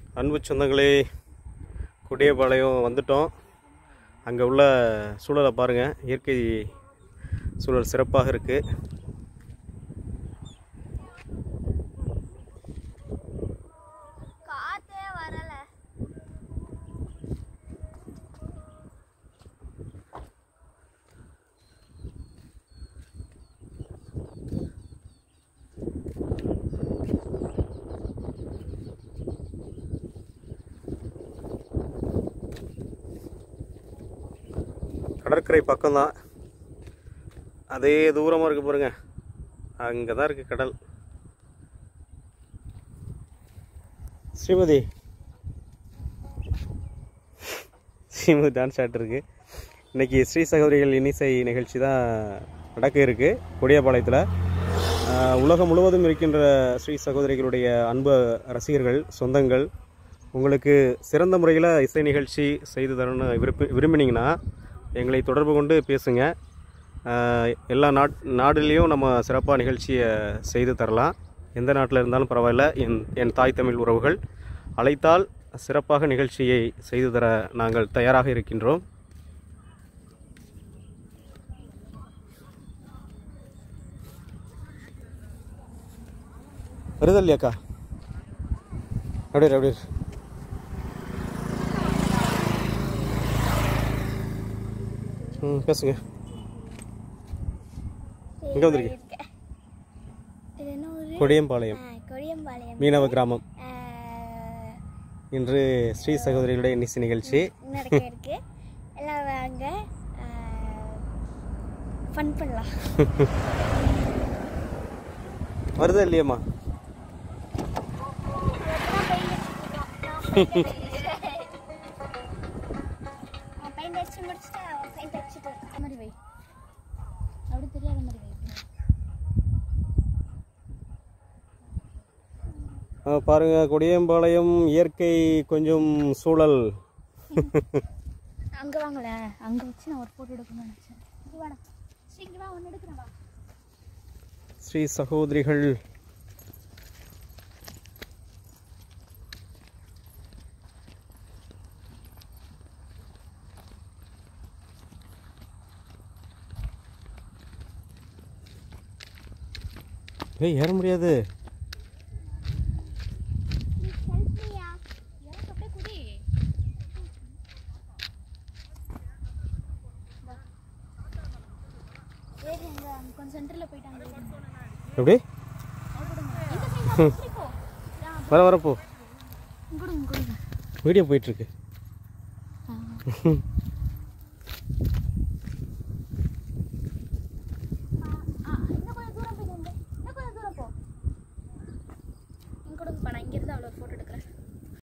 அன்பு சொந்தங்களே, கொடியபாளையம் வந்துட்டோம். அங்கே உள்ள சூழலை பாருங்கள். இயற்கை சூழல் சிறப்பாக இருக்குது. கடற்கரை பக்கம்தான், அதே தூரமாக இருக்குது பாருங்கள். அங்கே தான் இருக்குது கடல். ஸ்ரீமதி டான்ஸ் ஆகிட்டுருக்கு. இன்றைக்கி ஸ்ரீ சகோதரிகள் இன்னிசை நிகழ்ச்சி தான் நடக்க இருக்குது கொடியபாளையத்தில். உலகம் முழுவதும் இருக்கின்ற ஸ்ரீ சகோதரிகளுடைய அன்பு ரசிகர்கள், சொந்தங்கள், உங்களுக்கு சிறந்த முறையில் இசை நிகழ்ச்சி செய்து தரணும்னு விரும்பினீங்கன்னா எங்களை தொடர்பு கொண்டு பேசுங்க. எல்லா நாடுலேயும் நம்ம சிறப்பாக நிகழ்ச்சியை செய்து தரலாம். எந்த நாட்டில் இருந்தாலும் பரவாயில்ல. என் தாய் தமிழ் உறவுகள் அழைத்தால் சிறப்பாக நிகழ்ச்சியை செய்து தர நாங்கள் தயாராக இருக்கின்றோம். வருதா இல்லையாக்கா? அப்படியே பேசுங்க. எங்கே வந்திருக்கு? கொடியம்பாளையம் மீனவ கிராமம். இன்று ஸ்ரீ சகோதரிகளுடைய இன்னிசை நிகழ்ச்சி நடக்க. எல்லாம் வாங்க, ஃபன் பண்ணலாம். வருதா இல்லையம்மா? பாருங்க, கொடியம்பாளையம் இயற்கை கொஞ்சம் சூழல். அங்க வாங்கல, அங்க வச்சு நான் ஒரு போட்டோ எடுக்கணும்னு நினைச்சேன். ஸ்ரீ சகோதரிகள் ஏற முடியாது. எப்படி வரப்போ வீடியோ போயிட்டுருக்கு. நான் இங்கிருந்து அவ்வளோ ஃபோட்டோ எடுக்கிறேன்.